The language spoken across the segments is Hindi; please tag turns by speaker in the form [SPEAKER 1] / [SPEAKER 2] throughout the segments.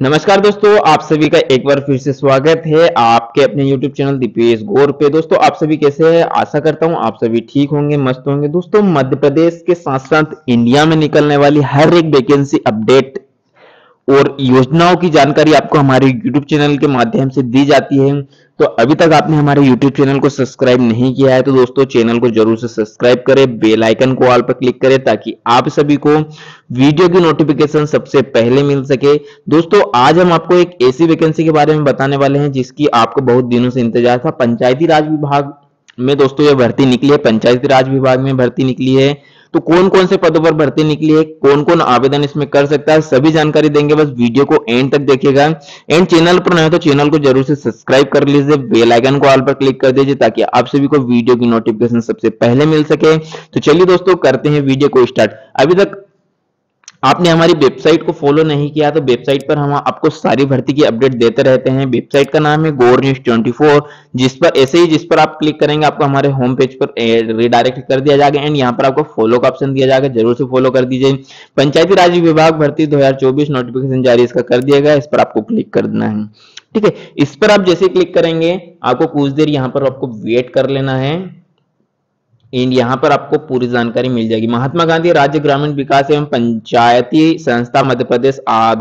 [SPEAKER 1] नमस्कार दोस्तों, आप सभी का एक बार फिर से स्वागत है आपके अपने YouTube चैनल दीपेश गौर पे। दोस्तों आप सभी कैसे हैं? आशा करता हूं आप सभी ठीक होंगे, मस्त होंगे। दोस्तों मध्य प्रदेश के साथ साथ इंडिया में निकलने वाली हर एक वैकेंसी अपडेट और योजनाओं की जानकारी आपको हमारे YouTube चैनल के माध्यम से दी जाती है। तो अभी तक आपने हमारे YouTube चैनल को सब्सक्राइब नहीं किया है तो दोस्तों चैनल को जरूर से सब्सक्राइब करें, बेल आइकन को ऑल पर क्लिक करें ताकि आप सभी को वीडियो की नोटिफिकेशन सबसे पहले मिल सके। दोस्तों आज हम आपको एक ऐसी वैकेंसी के बारे में बताने वाले हैं जिसकी आपको बहुत दिनों से इंतजार था। पंचायती राज विभाग में दोस्तों ये भर्ती निकली है, पंचायती राज विभाग में भर्ती निकली है। तो कौन कौन से पदों पर भर्ती निकली है, कौन कौन आवेदन इसमें कर सकता है, सभी जानकारी देंगे। बस वीडियो को एंड तक देखिएगा। एंड चैनल पर नए हो तो चैनल को जरूर से सब्सक्राइब कर लीजिए, बेल आइकन को ऑल पर क्लिक कर दीजिए ताकि आप सभी को वीडियो की नोटिफिकेशन सबसे पहले मिल सके। तो चलिए दोस्तों करते हैं वीडियो को स्टार्ट। अभी तक आपने हमारी वेबसाइट को फॉलो नहीं किया तो वेबसाइट पर हम आपको सारी भर्ती की अपडेट देते रहते हैं। वेबसाइट का नाम है गौर न्यूज 24, जिस पर आप क्लिक करेंगे आपको हमारे होम पेज पर रिडायरेक्ट कर दिया जाएगा एंड यहाँ पर आपको फॉलो का ऑप्शन दिया जाएगा, जरूर से फॉलो कर दीजिए। पंचायती राज विभाग भर्ती 2024 नोटिफिकेशन जारी इसका कर दिया गया, इस पर आपको क्लिक कर देना है। ठीक है, इस पर आप जैसे क्लिक करेंगे आपको कुछ देर यहाँ पर आपको वेट कर लेना है एंड यहाँ पर आपको पूरी जानकारी मिल जाएगी। महात्मा गांधी राज्य ग्रामीण विकास एवं पंचायती संस्था मध्य प्रदेश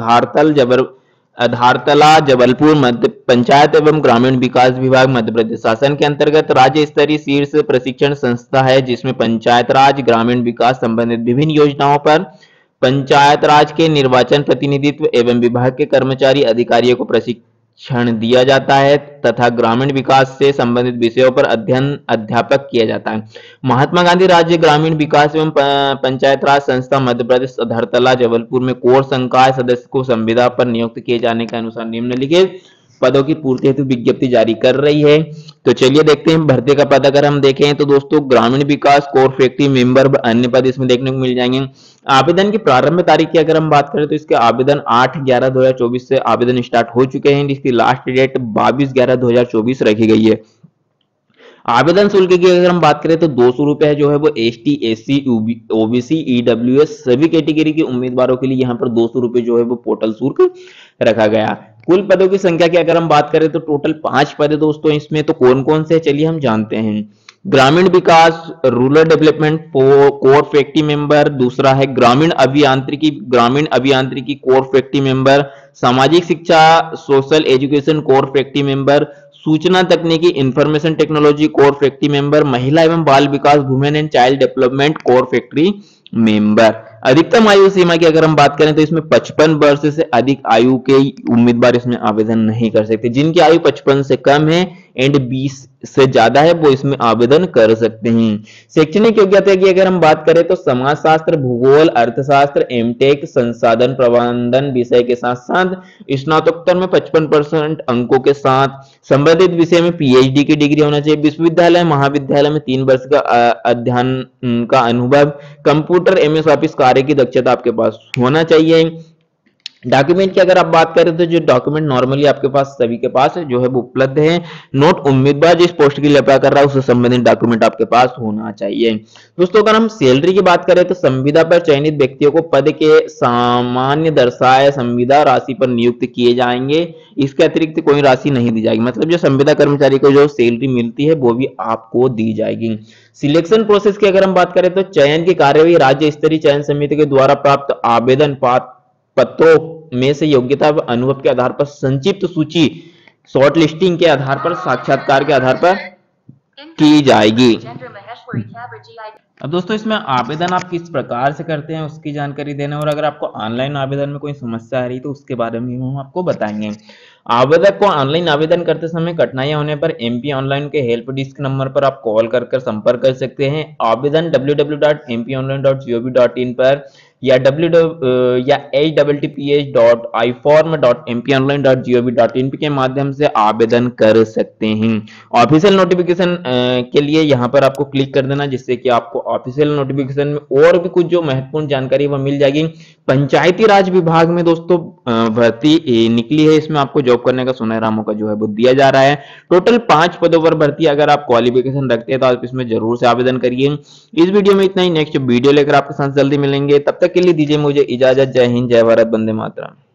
[SPEAKER 1] आधारतला जबलपुर मध्य पंचायत एवं ग्रामीण विकास विभाग मध्य प्रदेश शासन के अंतर्गत राज्य स्तरीय शीर्ष प्रशिक्षण संस्था है जिसमें पंचायत राज ग्रामीण विकास संबंधित विभिन्न योजनाओं पर पंचायत राज के निर्वाचन प्रतिनिधित्व एवं विभाग के कर्मचारी अधिकारियों को प्रशिक्षण दिया जाता है तथा ग्रामीण विकास से संबंधित विषयों पर अध्ययन अध्यापक किया जाता है। महात्मा गांधी राज्य ग्रामीण विकास एवं पंचायत राज संस्था मध्य प्रदेश धरतला जबलपुर में कोर संकाय सदस्य को संविदा पर नियुक्त किए जाने के अनुसार निम्नलिखित पदों की पूर्ति हेतु विज्ञप्ति जारी कर रही है। तो चलिए देखते हैं भर्ती का पद। अगर हम देखें तो दोस्तों ग्रामीण विकास कोर फैक्ट्री मेंबर अन्य पद इसमें देखने को मिल जाएंगे। आवेदन की प्रारंभ तारीख की अगर हम बात करें तो इसके आवेदन 8/11/2024 से आवेदन स्टार्ट हो चुके हैं। इसकी लास्ट डेट 22/11/2024 रखी गई है। आवेदन शुल्क की अगर हम बात करें तो 200 रुपए जो है वो ST SC OBC EWS सभी कैटेगरी के उम्मीदवारों के लिए यहाँ पर 200 रुपए जो है वो पोर्टल शुल्क रखा गया। कुल पदों की संख्या की अगर हम बात करें तो टोटल 5 पद है दोस्तों इसमें। तो कौन कौन से चलिए हम जानते हैं। ग्रामीण विकास rural development core factory member, दूसरा है ग्रामीण अभियांत्रिकी कोर फैक्ट्री मेंबर, सामाजिक शिक्षा social education core factory member, सूचना तकनीकी information technology core factory member, महिला एवं बाल विकास women and child development core factory member. अधिकतम आयु सीमा की अगर हम बात करें तो इसमें 55 वर्ष से अधिक आयु के उम्मीदवार इसमें आवेदन नहीं कर सकते। जिनकी आयु 55 से कम है एंड 20 से ज्यादा है वो इसमें आवेदन कर सकते हैं। शैक्षणिक योग्यता की अगर हम बात करें तो समाजशास्त्र, भूगोल, अर्थशास्त्र, एमटेक, संसाधन प्रबंधन विषय के साथ साथ स्नातकोत्तर में 55% अंकों के साथ संबंधित विषय में PhD की डिग्री होना चाहिए। विश्वविद्यालय महाविद्यालय में 3 वर्ष का अध्ययन का अनुभव, कंप्यूटर MS ऑफिस कार्य की दक्षता आपके पास होना चाहिए। डॉक्यूमेंट की अगर आप बात करें तो जो डॉक्यूमेंट नॉर्मली आपके पास सभी के पास जो है वो उपलब्ध है। नोट उम्मीदवार जिस पोस्ट के लिए अप्लाई कर रहा है उससे संबंधित डॉक्यूमेंट आपके पास होना चाहिए। दोस्तों अगर हम सैलरी की बात करें तो संविदा पर चयनित व्यक्तियों को पद के सामान्य दर्शाए संविदा राशि पर नियुक्त किए जाएंगे। इसके अतिरिक्त कोई राशि नहीं दी जाएगी। मतलब जो संविदा कर्मचारी को जो सैलरी मिलती है वो भी आपको दी जाएगी। सिलेक्शन प्रोसेस की अगर हम बात करें तो चयन की कार्यवाही राज्य स्तरीय चयन समिति के द्वारा प्राप्त आवेदन पत्रों में से योग्यता व अनुभव के आधार पर संक्षिप्त सूची शॉर्ट लिस्टिंग के आधार पर साक्षात्कार के आधार पर की जाएगी। अब दोस्तों इसमें आवेदन आप किस प्रकार से करते हैं उसकी जानकारी देना, और अगर आपको ऑनलाइन आवेदन में कोई समस्या आ रही तो उसके बारे में हम आपको बताएंगे। आवेदक को ऑनलाइन आवेदन करते समय कठिनाइयां होने पर MP ऑनलाइन के हेल्प डेस्क नंबर पर आप कॉल कर संपर्क कर सकते हैं। आवेदन www.mpionline.gov.in पर या https.iform.mponline.gov.in के माध्यम से आवेदन कर सकते हैं। ऑफिशियल नोटिफिकेशन के लिए यहाँ पर आपको क्लिक कर देना जिससे कि आपको ऑफिशियल नोटिफिकेशन में और भी कुछ जो महत्वपूर्ण जानकारी वह मिल जाएगी। पंचायती राज विभाग में दोस्तों भर्ती निकली है, इसमें आपको जॉब करने का सुनहरा मौका जो है वो दिया जा रहा है। टोटल 5 पदों पर भर्ती, अगर आप क्वालिफिकेशन रखते हैं तो आप इसमें जरूर से आवेदन करिए। इस वीडियो में इतना ही, नेक्स्ट वीडियो लेकर आपके साथ जल्दी मिलेंगे। तब तक के लिए दीजिए मुझे इजाजत। जय हिंद, जय भारत, वंदे मातरम।